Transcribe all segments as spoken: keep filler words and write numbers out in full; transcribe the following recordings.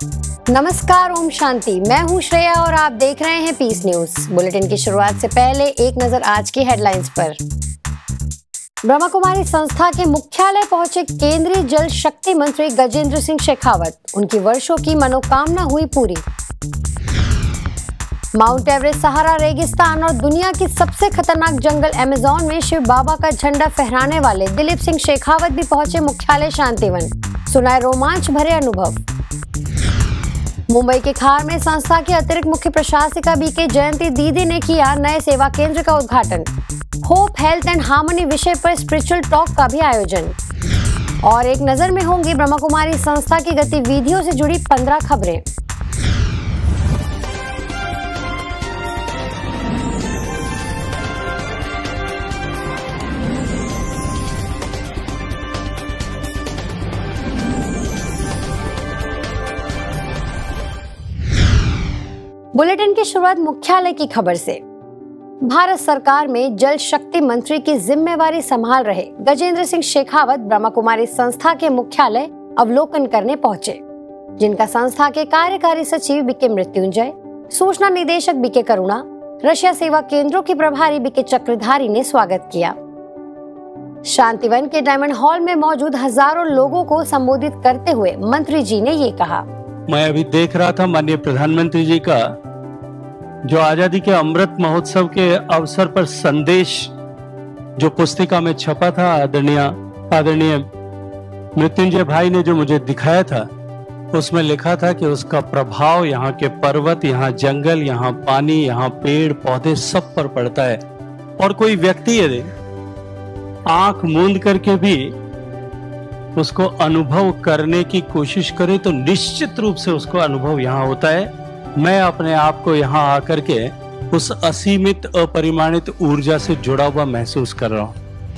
नमस्कार, ओम शांति। मैं हूं श्रेया और आप देख रहे हैं पीस न्यूज। बुलेटिन की शुरुआत से पहले एक नजर आज की हेडलाइंस पर। ब्रह्मा कुमारी संस्था के मुख्यालय पहुंचे केंद्रीय जल शक्ति मंत्री गजेंद्र सिंह शेखावत। उनकी वर्षों की मनोकामना हुई पूरी। माउंट एवरेस्ट, सहारा रेगिस्तान और दुनिया की सबसे खतरनाक जंगल अमेज़न में शिव बाबा का झंडा फहराने वाले दिलीप सिंह शेखावत भी पहुंचे मुख्यालय शांतिवन। सुनाए रोमांच भरे अनुभव। मुंबई के खार में संस्था की अतिरिक्त मुख्य प्रशासिका बीके जयंती दीदी ने किया नए सेवा केंद्र का उद्घाटन। होप, हेल्थ एंड हार्मनी विषय पर स्पिरिचुअल टॉक का भी आयोजन। और एक नजर में होंगी ब्रह्मा कुमारी संस्था की गतिविधियों से जुड़ी पंद्रह खबरें। बुलेटिन की शुरुआत मुख्यालय की खबर से। भारत सरकार में जल शक्ति मंत्री की जिम्मेवारी संभाल रहे गजेंद्र सिंह शेखावत ब्रह्मा कुमारी संस्था के मुख्यालय अवलोकन करने पहुंचे, जिनका संस्था के कार्यकारी सचिव बीके मृत्युंजय, सूचना निदेशक बीके करुणा, रशिया सेवा केंद्रों की प्रभारी बीके चक्रधारी ने स्वागत किया। शांतिवन के डायमंड हॉल में मौजूद हजारों लोगों को संबोधित करते हुए मंत्री जी ने ये कहा। मैं अभी देख रहा था माननीय प्रधानमंत्री जी का जो आजादी के अमृत महोत्सव के अवसर पर संदेश जो पुस्तिका में छपा था, आदरणीय आदरणीय मृत्युंजय भाई ने जो मुझे दिखाया था, उसमें लिखा था कि उसका प्रभाव यहाँ के पर्वत, यहाँ जंगल, यहाँ पानी, यहाँ पेड़ पौधे सब पर पड़ता है। और कोई व्यक्ति यदि आंख मूंद करके भी उसको अनुभव करने की कोशिश करे तो निश्चित रूप से उसको अनुभव यहाँ होता है। मैं अपने आप को यहाँ आकर के उस असीमित अपरिमाणित ऊर्जा से जुड़ा हुआ महसूस कर रहा हूँ।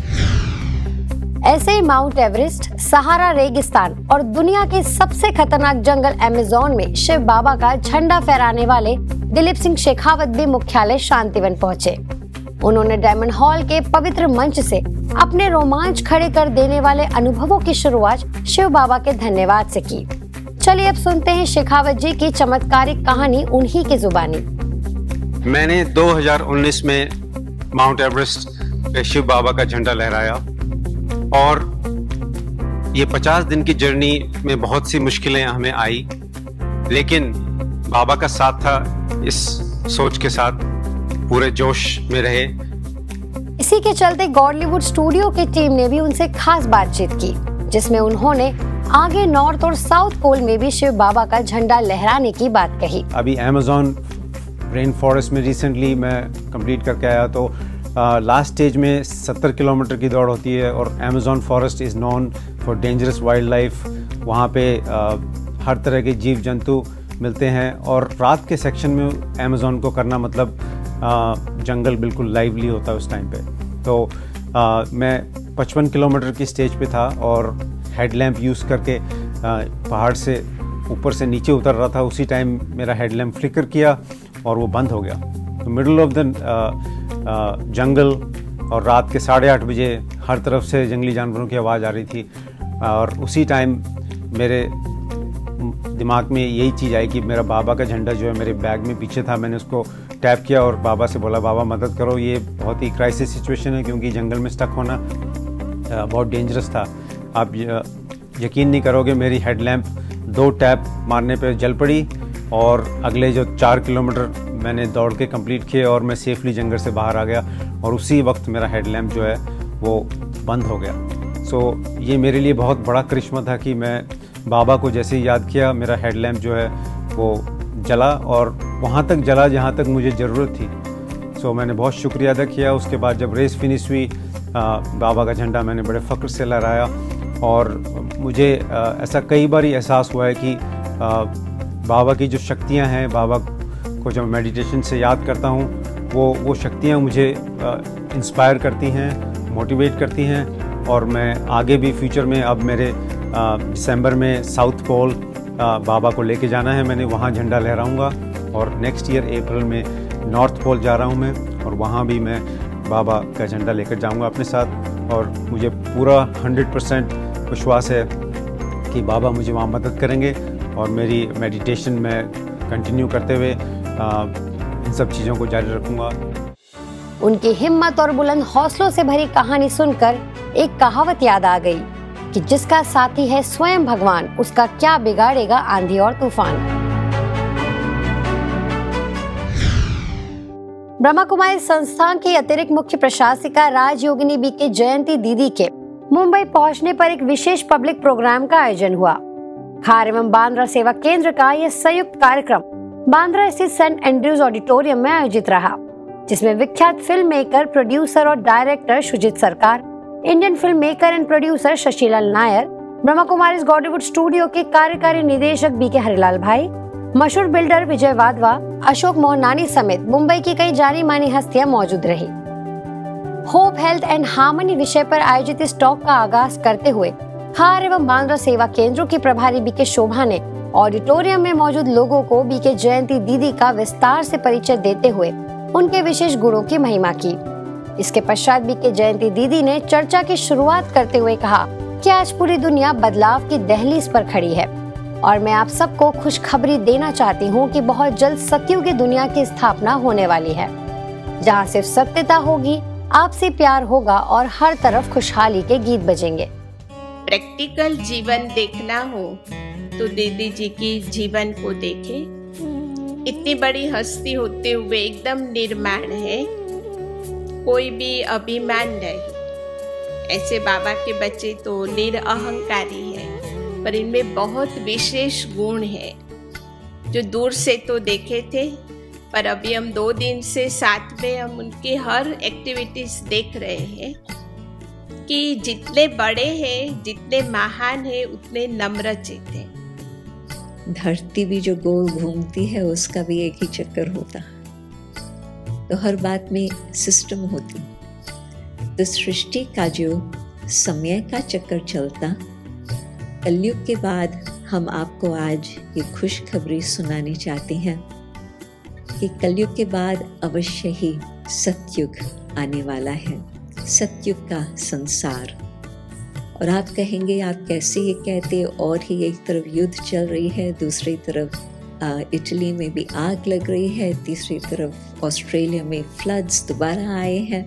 ऐसे ही माउंट एवरेस्ट, सहारा रेगिस्तान और दुनिया के सबसे खतरनाक जंगल अमेज़न में शिव बाबा का झंडा फहराने वाले दिलीप सिंह शेखावत भी मुख्यालय शांतिवन पहुंचे। उन्होंने डायमंड हॉल के पवित्र मंच से अपने रोमांच खड़े कर देने वाले अनुभवों की शुरुआत शिव बाबा के धन्यवाद से की। चलिए अब सुनते हैं शेखावत जी की चमत्कारिक कहानी उन्हीं की जुबानी। मैंने दो हज़ार उन्नीस में माउंट एवरेस्ट पे शिव बाबा का झंडा लहराया और ये पचास दिन की जर्नी में बहुत सी मुश्किलें हमें आई, लेकिन बाबा का साथ था। इस सोच के साथ पूरे जोश में रहे। इसी के चलते गॉडलीवुड स्टूडियो की टीम ने भी उनसे खास बातचीत की, जिसमें उन्होंने आगे नॉर्थ और साउथ पोल में भी शिव बाबा का झंडा लहराने की बात कही। अभी अमेज़न रेन फॉरेस्ट में रिसेंटली मैं कंप्लीट करके आया, तो लास्ट स्टेज में सत्तर किलोमीटर की दौड़ होती है और Amazon forest is known for dangerous wild life. वहाँ पे आ, हर तरह के जीव जंतु मिलते हैं और रात के सेक्शन में अमेज़न को करना मतलब आ, जंगल बिल्कुल लाइवली होता है उस टाइम पे। तो आ, मैं पचपन किलोमीटर की स्टेज पे था और हेडलैम्प यूज़ करके आ, पहाड़ से ऊपर से नीचे उतर रहा था। उसी टाइम मेरा हेडलैम्प फ्लिकर किया और वो बंद हो गया। तो मिडल ऑफ द जंगल और रात के साढ़े आठ बजे हर तरफ से जंगली जानवरों की आवाज़ आ रही थी और उसी टाइम मेरे दिमाग में यही चीज़ आई कि मेरा बाबा का झंडा जो है मेरे बैग में पीछे था। मैंने उसको टैप किया और बाबा से बोला, बाबा मदद करो, ये बहुत ही क्राइसिस सिचुएशन है क्योंकि जंगल में स्टक होना बहुत डेंजरस था। आप यकीन नहीं करोगे, मेरी हेडलैम्प दो टैप मारने पे जल पड़ी और अगले जो चार किलोमीटर मैंने दौड़ के कंप्लीट किए और मैं सेफली जंगल से बाहर आ गया और उसी वक्त मेरा हेडलैम्प जो है वो बंद हो गया। सो so, ये मेरे लिए बहुत बड़ा करिश्मा था कि मैं बाबा को जैसे ही याद किया, मेरा हेडलैम्प जो है वो जला और वहाँ तक जला जहाँ तक मुझे ज़रूरत थी। सो so, मैंने बहुत शुक्रिया अदा किया। उसके बाद जब रेस फिनिश हुई, आ, बाबा का झंडा मैंने बड़े फ़ख्र से लहराया और मुझे आ, ऐसा कई बार एहसास हुआ है कि आ, बाबा की जो शक्तियाँ हैं, बाबा को जब मेडिटेशन से याद करता हूँ, वो वो शक्तियाँ मुझे इंस्पायर करती हैं, मोटिवेट करती हैं और मैं आगे भी फ्यूचर में, अब मेरे दिसंबर में साउथ पोल आ, बाबा को लेके जाना है, मैंने वहाँ झंडा लहराऊँगा और नेक्स्ट ईयर अप्रैल में नॉर्थ पोल जा रहा हूँ मैं और वहाँ भी मैं बाबा का झंडा लेकर जाऊँगा अपने साथ। और मुझे पूरा हंड्रेड परसेंट विश्वास है कि बाबा मुझे वहाँ मदद करेंगे और मेरी मेडिटेशन में कंटिन्यू करते हुए इन सब चीज़ों को जारी रखूँगा। उनकी हिम्मत और बुलंद हौसलों से भरी कहानी सुनकर एक कहावत याद आ गई कि जिसका साथी है स्वयं भगवान, उसका क्या बिगाड़ेगा आंधी और तूफान। ब्रह्मा कुमारी संस्थान की अतिरिक्त मुख्य प्रशासिका राजयोगिनी बी के जयंती दीदी के मुंबई पहुंचने पर एक विशेष पब्लिक प्रोग्राम का आयोजन हुआ। खार एवं बांद्रा सेवा केंद्र का यह संयुक्त कार्यक्रम बांद्रा स्थित सेंट एंड्रयूज ऑडिटोरियम में आयोजित रहा, जिसमें विख्यात फिल्म मेकर, प्रोड्यूसर और director Sujit Sarkar, Indian film maker and producer Shashilal Nair, Brahma Kumari Bollywood studio के कार्यकारी निदेशक बी के हरिलाल भाई, मशहूर बिल्डर विजय वाधवा, अशोक मोहनानी समेत मुंबई की कई जानी मानी हस्तियां मौजूद रही। होप, हेल्थ एंड हार्मनी विषय पर आयोजित इस टॉक का आगाज करते हुए खार एवं बांद्रा सेवा केंद्रों की प्रभारी बी के शोभा ने ऑडिटोरियम में मौजूद लोगों को बी के जयंती दीदी का विस्तार से परिचय देते हुए उनके विशेष गुणों की महिमा की। इसके पश्चात बी के जयंती दीदी ने चर्चा की शुरुआत करते हुए कहा कि आज पूरी दुनिया बदलाव की दहलीज पर खड़ी है और मैं आप सबको खुशखबरी देना चाहती हूँ कि बहुत जल्द सतयुगी दुनिया की स्थापना होने वाली है, जहाँ सिर्फ सत्यता होगी, आपसे प्यार होगा और हर तरफ खुशहाली के गीत बजेंगे। प्रैक्टिकल जीवन देखना हो तो दीदी जी की जीवन को देखें। इतनी बड़ी हस्ती होते हुए एकदम निर्माण है, कोई भी अभिमान नहीं। ऐसे बाबा के बच्चे तो निरअहंकारी है, पर इनमें बहुत विशेष गुण है जो दूर से तो देखे थे, पर अभी हम दो दिन से साथ में हम उनकी हर एक्टिविटीज देख रहे हैं कि जितने बड़े हैं, जितने महान हैं, उतने नम्र चित्त हैं। धरती भी जो गोल घूमती है उसका भी एक ही चक्कर होता, तो हर बात में सिस्टम होती। तो सृष्टि का जो समय का चक्कर चलता, कलयुग के बाद हम आपको आज ये खुशखबरी सुनानी चाहते हैं कि कलयुग के बाद अवश्य ही सतयुग आने वाला है, सतयुग का संसार। और आप कहेंगे आप कैसे ये कहते, और ही एक तरफ युद्ध चल रही है, दूसरी तरफ आ, इटली में भी आग लग रही है, तीसरी तरफ ऑस्ट्रेलिया में फ्लड्स दोबारा आए हैं।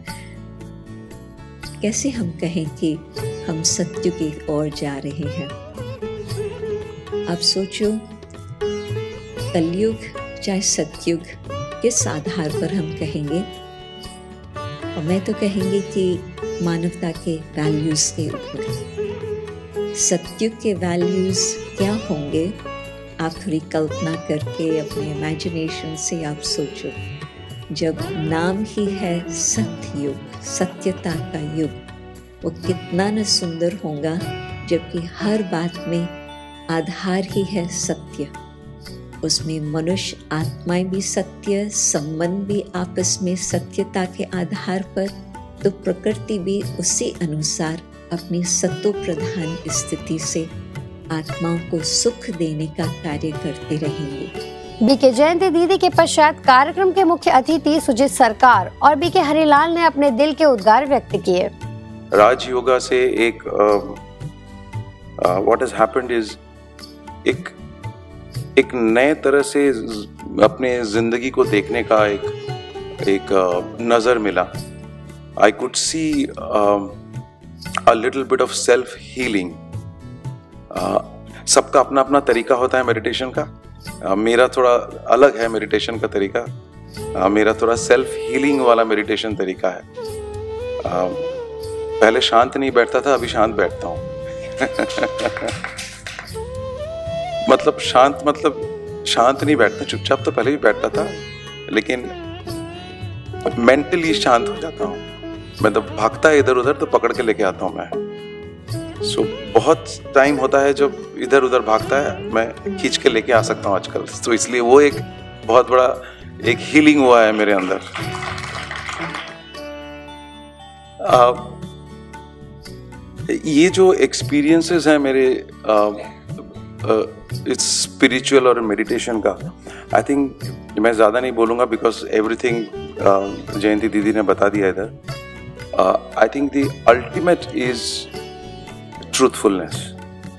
कैसे हम कहें कि हम सत्युग की ओर जा रहे हैं? आप सोचो, कलयुग चाहे सतयुग, किस आधार पर हम कहेंगे? और मैं तो कहेंगे कि मानवता के वैल्यूज के ऊपर। सतयुग के वैल्यूज क्या होंगे? आप थोड़ी कल्पना करके अपने इमेजिनेशन से आप सोचो। जब नाम ही है सत्ययुग, सत्यता का युग, वो कितना न सुंदर होगा, जबकि हर बात में आधार ही है सत्य। उसमें मनुष्य आत्माएं भी सत्य, संबंध भी आपस में सत्यता के आधार पर, तो प्रकृति भी उसी अनुसार अपनी सत्व प्रधान स्थिति से आत्माओं को सुख देने का कार्य करते रहेंगे। बी के जयंती दीदी के पश्चात कार्यक्रम के मुख्य अतिथि सुजीत सरकार और बी के हरिलाल ने अपने दिल के उद्गार व्यक्त किए। राजयोगा से एक व्हाट हैज हैपेंड इज एक एक नए तरह से अपने जिंदगी को देखने का एक एक नजर मिला। I could see a little bit of self healing. सबका अपना अपना तरीका होता है मेडिटेशन का। uh, मेरा थोड़ा अलग है मेडिटेशन का तरीका। uh, मेरा थोड़ा सेल्फ हीलिंग वाला मेडिटेशन तरीका है। uh, पहले शांत नहीं बैठता था, अभी शांत बैठता हूँ। मतलब शांत मतलब शांत नहीं बैठता, चुपचाप तो पहले भी बैठता था, लेकिन मेंटली शांत हो जाता हूँ। मैं तो भागता है इधर उधर तो पकड़ के लेके आता हूँ मैं। सो so, बहुत टाइम होता है जब इधर उधर भागता है, मैं खींच के लेके आ सकता हूँ आजकल। तो इसलिए वो एक बहुत बड़ा एक हीलिंग हुआ है मेरे अंदर। आ, ये जो एक्सपीरियंसेस हैं मेरे इट्स स्पिरिचुअल और मेडिटेशन का, आई थिंक मैं ज़्यादा नहीं बोलूँगा बिकॉज एवरीथिंग जयंती दीदी ने बता दिया इधर। I think the ultimate is truthfulness.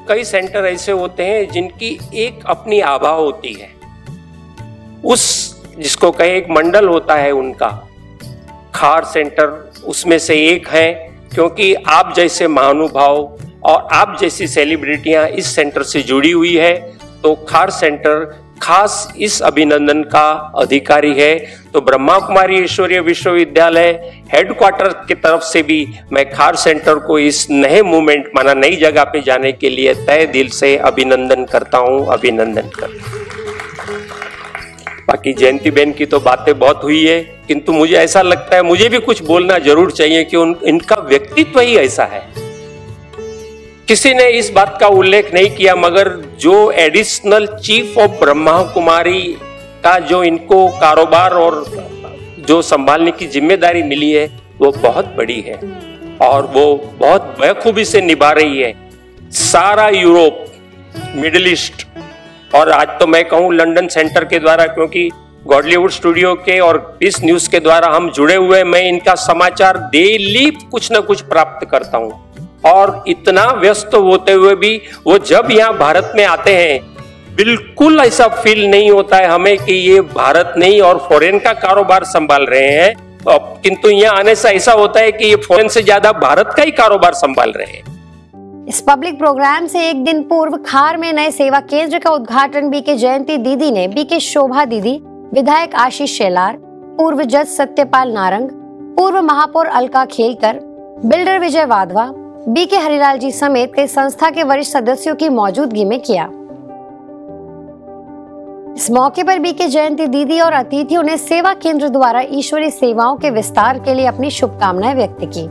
कई सेंटर ऐसे होते हैं जिनकी एक अपनी आभा होती है, उस जिसको कहे एक मंडल होता है उनका। खार सेंटर उसमें से एक है, क्योंकि आप जैसे महानुभाव और आप जैसी सेलिब्रिटियां इस सेंटर से जुड़ी हुई है, तो खार सेंटर खास इस अभिनंदन का अधिकारी है। तो ब्रह्मा कुमारी ईश्वरीय विश्वविद्यालय हेडक्वार्टर की तरफ से भी मैं खार सेंटर को इस नए मूवमेंट माना नई जगह पे जाने के लिए तहे दिल से अभिनंदन करता हूं, अभिनंदन करता हूं। बाकी जयंती बहन की तो बातें बहुत हुई है, किंतु मुझे ऐसा लगता है मुझे भी कुछ बोलना जरूर चाहिए कि उन इनका व्यक्तित्व ही ऐसा है। किसी ने इस बात का उल्लेख नहीं किया, मगर जो additional chief of Brahma Kumari का जो इनको कारोबार और जो संभालने की जिम्मेदारी मिली है वो बहुत बड़ी है और वो बहुत बखूबी से निभा रही है। सारा यूरोप, मिडिल ईस्ट और आज तो मैं कहूं लंदन सेंटर के द्वारा, क्योंकि गॉडलीवुड स्टूडियो के और पीस न्यूज के द्वारा हम जुड़े हुए, मैं इनका समाचार डेली कुछ न कुछ प्राप्त करता हूं। और इतना व्यस्त होते हुए भी वो जब यहाँ भारत में आते हैं, बिल्कुल ऐसा फील नहीं होता है हमें कि ये भारत नहीं और फॉरेन का कारोबार संभाल रहे हैं, किंतु यहाँ आने से ऐसा होता है कि ये फॉरेन से ज्यादा भारत का ही कारोबार संभाल रहे हैं। इस पब्लिक प्रोग्राम से एक दिन पूर्व खार में नए सेवा केंद्र का उद्घाटन बीके जयंती दीदी ने, बीके शोभा दीदी, विधायक आशीष शेलार, पूर्व जज सत्यपाल नारंग, पूर्व महापौर अलका खेलकर, बिल्डर विजय वाधवा, बीके हरिलाल जी समेत कई संस्था के वरिष्ठ सदस्यों की मौजूदगी में किया। इस मौके पर बीके जयंती दीदी और अतिथियों ने सेवा केंद्र द्वारा ईश्वरीय सेवाओं के विस्तार के लिए अपनी शुभकामनाएं व्यक्त की।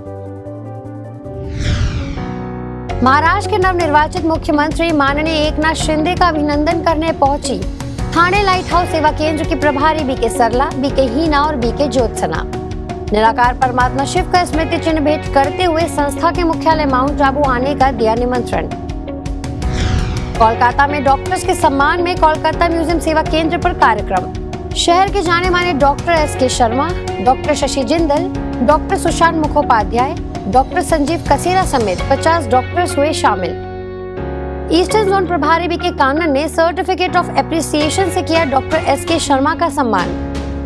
महाराष्ट्र के नवनिर्वाचित मुख्यमंत्री माननीय एकनाथ शिंदे का अभिनंदन करने पहुंची थाने लाइट हाउस सेवा केंद्र की प्रभारी बीके सरला, बीके हीना और बीके ज्योत्सना। निराकार परमात्मा शिव का स्मृति चिन्ह भेंट करते हुए संस्था के मुख्यालय माउंट आबू आने का दिया निमंत्रण। कोलकाता में डॉक्टर्स के सम्मान में कोलकाता म्यूजियम सेवा केंद्र पर कार्यक्रम। शहर के जाने माने doctor S K Sharma, doctor Shashi Jindal, doctor Sushant Mukhopadhyay, doctor Sanjeev Kasera समेत पचास डॉक्टर्स हुए शामिल। ईस्टर्न जोन प्रभारी बीके कानन ने सर्टिफिकेट ऑफ एप्रिसिएशन से किया डॉक्टर एस के शर्मा का सम्मान।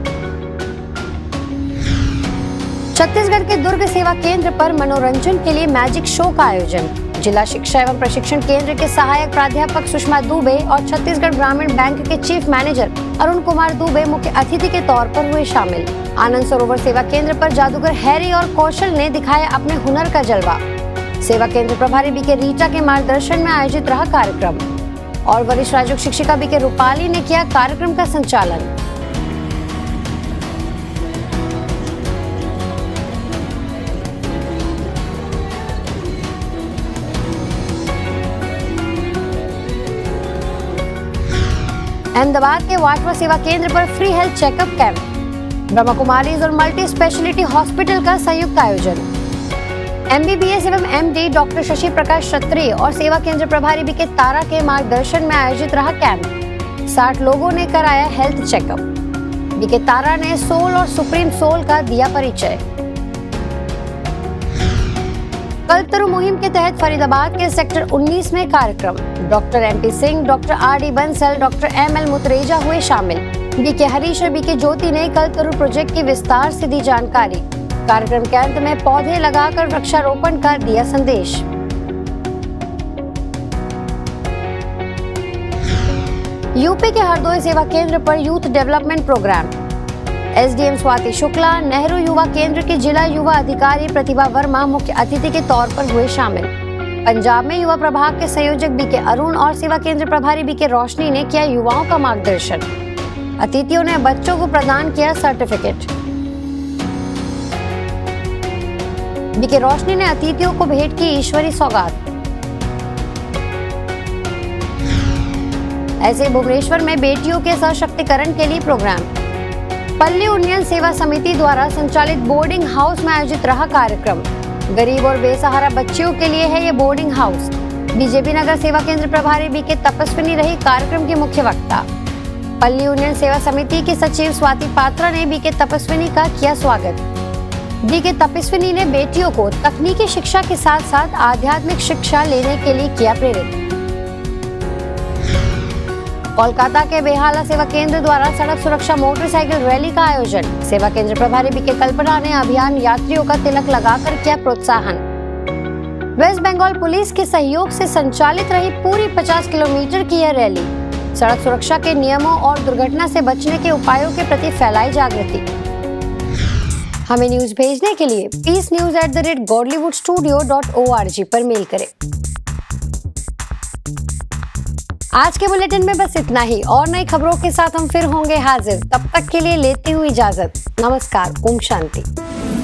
छत्तीसगढ़ के दुर्ग सेवा केंद्र पर मनोरंजन के लिए मैजिक शो का आयोजन। जिला शिक्षा एवं प्रशिक्षण केंद्र के सहायक प्राध्यापक सुषमा दुबे और छत्तीसगढ़ ग्रामीण बैंक के चीफ मैनेजर अरुण कुमार दुबे मुख्य अतिथि के तौर पर हुए शामिल। आनंद सरोवर सेवा केंद्र पर जादूगर हैरी और कौशल ने दिखाया अपने हुनर का जलवा। सेवा केंद्र प्रभारी बीके रीटा के मार्गदर्शन में आयोजित रहा कार्यक्रम और वरिष्ठ राजयोग शिक्षिका बीके रूपाली ने किया कार्यक्रम का संचालन। अहमदाबाद के वाटवा सेवा केंद्र पर free health checkup camp. Brahma Kumaris और मल्टी स्पेशलिटी हॉस्पिटल का संयुक्त आयोजन। एमबीबीएस एवं एमडी डॉक्टर शशि प्रकाश क्षत्रिय और सेवा केंद्र प्रभारी बीके तारा के मार्गदर्शन में आयोजित रहा कैंप। साठ लोगों ने कराया हेल्थ चेकअप। बीके तारा ने सोल और सुप्रीम सोल का दिया परिचय। कल्पतरु मुहिम के तहत फरीदाबाद के सेक्टर उन्नीस में कार्यक्रम। Doctor MP Singh, doctor R D Bansal, doctor M L Mutreja हुए शामिल। बीके हरीश और बीके ज्योति ने कल्पतरु प्रोजेक्ट की विस्तार से दी जानकारी। कार्यक्रम के अंत में पौधे लगाकर वृक्षारोपण का दिया संदेश। यूपी के हरदोई सेवा केंद्र पर youth development programme. SDM Swati Shukla, Nehru Yuva Kendra के जिला युवा अधिकारी प्रतिभा वर्मा मुख्य अतिथि के तौर पर हुए शामिल। पंजाब में युवा प्रभाग के संयोजक बीके अरुण और सेवा केंद्र प्रभारी बीके रोशनी ने किया युवाओं का मार्गदर्शन। अतिथियों ने बच्चों को प्रदान किया सर्टिफिकेट। बीके रोशनी ने अतिथियों को भेंट की ईश्वरी सौगात। ऐसे भुवनेश्वर में बेटियों के सशक्तिकरण के लिए प्रोग्राम। पल्ली उन्नयन सेवा समिति द्वारा संचालित बोर्डिंग हाउस में आयोजित रहा कार्यक्रम। गरीब और बेसहारा बच्चियों के लिए है ये बोर्डिंग हाउस। बीजेपी नगर सेवा केंद्र प्रभारी बीके तपस्विनी रही कार्यक्रम की मुख्य वक्ता। पल्ली उन्नयन सेवा समिति की सचिव स्वाति पात्रा ने बीके तपस्विनी का किया स्वागत। बीके तपस्विनी ने बेटियों को तकनीकी शिक्षा के साथ साथ आध्यात्मिक शिक्षा लेने के लिए किया प्रेरित। कोलकाता के बेहाला सेवा केंद्र द्वारा सड़क सुरक्षा मोटरसाइकिल रैली का आयोजन। सेवा केंद्र प्रभारी बी के कल्पना ने अभियान यात्रियों का तिलक लगाकर किया प्रोत्साहन। वेस्ट बंगाल पुलिस के सहयोग से संचालित रही पूरी पचास किलोमीटर की यह रैली सड़क सुरक्षा के नियमों और दुर्घटना से बचने के उपायों के प्रति फैलाई जागृति। हमें न्यूज भेजने के लिए peace news at the rate Godlywood studio dot O R G पर मेल करें। आज के बुलेटिन में बस इतना ही। और नई खबरों के साथ हम फिर होंगे हाजिर। तब तक के लिए लेती हुई इजाजत। नमस्कार। ओम शांति।